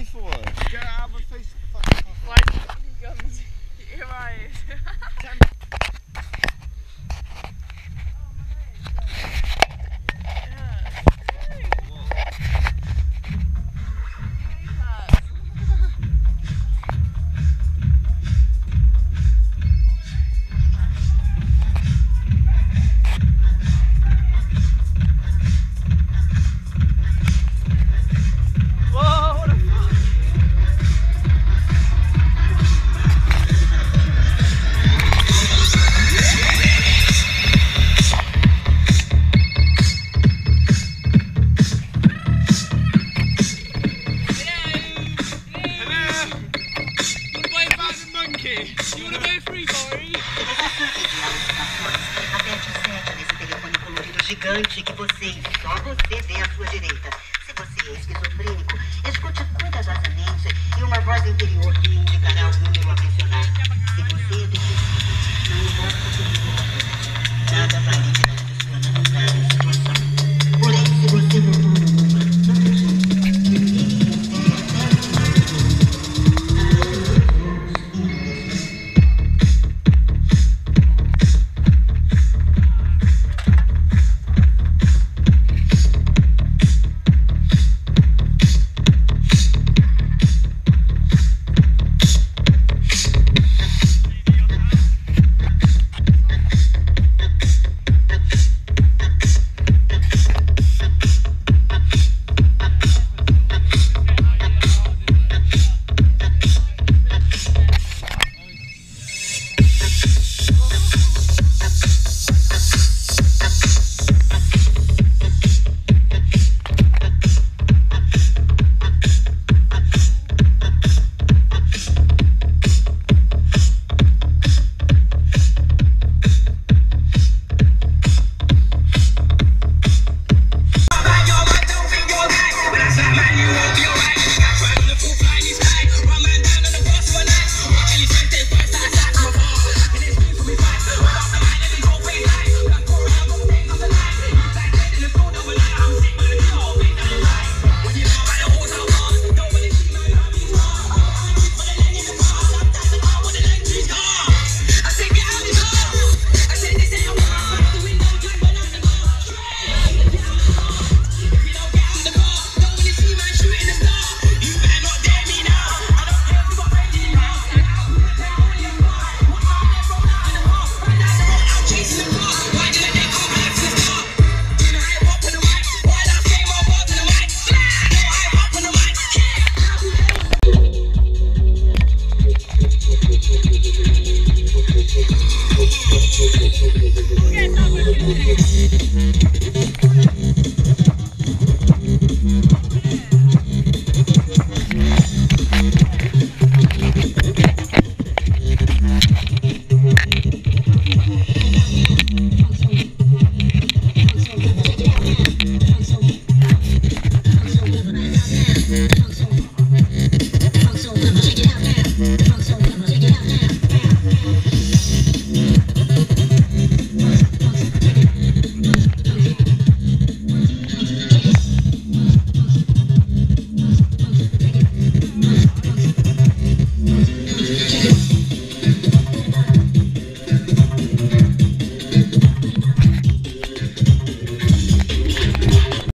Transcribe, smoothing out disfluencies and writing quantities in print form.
me for? Get out of my face. Why fucking guns? Your eyes. You wanna go free, boy? Aperte o 7 nesse telefone colorido gigante que você e só você vê à sua direita. Se você é esquizofrênico, escute cuidadosamente e uma voz interior que